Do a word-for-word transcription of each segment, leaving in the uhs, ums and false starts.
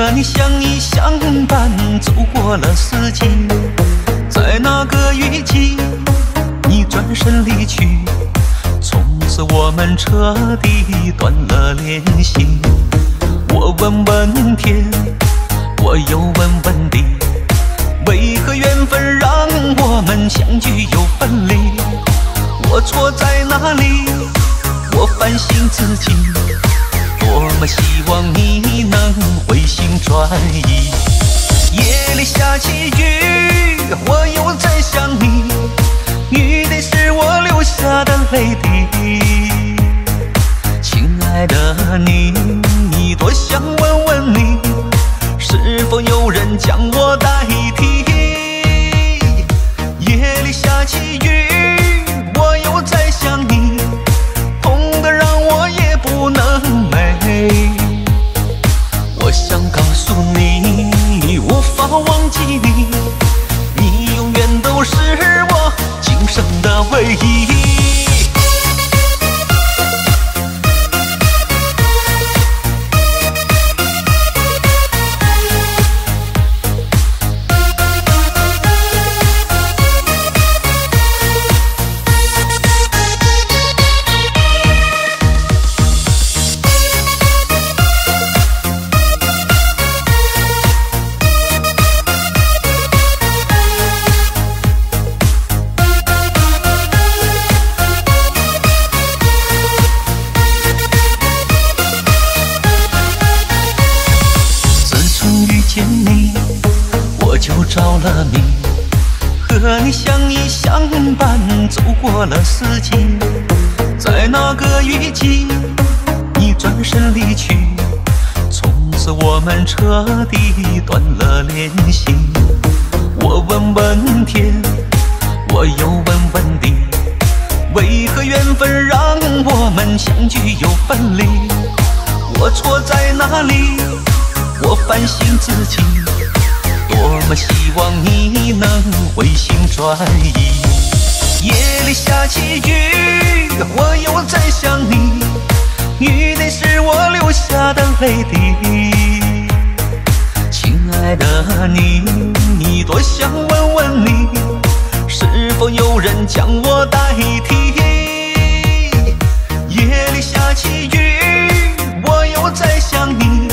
和你相依相伴，走过了四季。在那个雨季，你转身离去，从此我们彻底断了联系。我问问天，我又问问地，为何缘分让我们相聚又分离？我错在哪里？我反省自己，多么希望你能回心转意。夜里下起雨，我又在想你，雨滴是我流下的泪滴。亲爱的你，多想问问你，是否有人将我代替？夜里下起雨，我又在想你，痛得让我夜不能寐。我想告诉你，无法忘记你，你永远都是我今生的唯一。见你，我就着了迷，和你相依相伴，走过了四季。在那个雨季，你转身离去，从此我们彻底断了联系。我问问天，我又问问地，为何缘分让我们相聚又分离？我错在哪里？我反省自己，多么希望你能回心转意。夜里下起雨，我又在想你，雨滴是我流下的泪滴。亲爱的你，多想问问你，是否有人将我代替？夜里下起雨，我又在想你，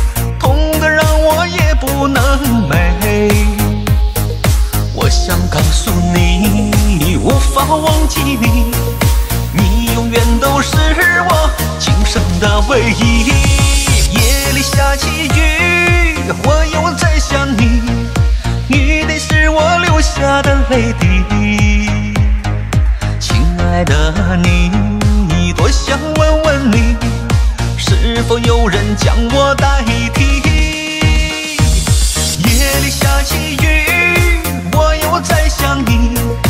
不能寐。我想告诉你，无法忘记你，你永远都是我今生的唯一。夜里下起雨，我又在想你，雨滴是我流下的泪滴。亲爱的你，多想问问你，是否有人将我代替？夜里下起雨，我又在想你，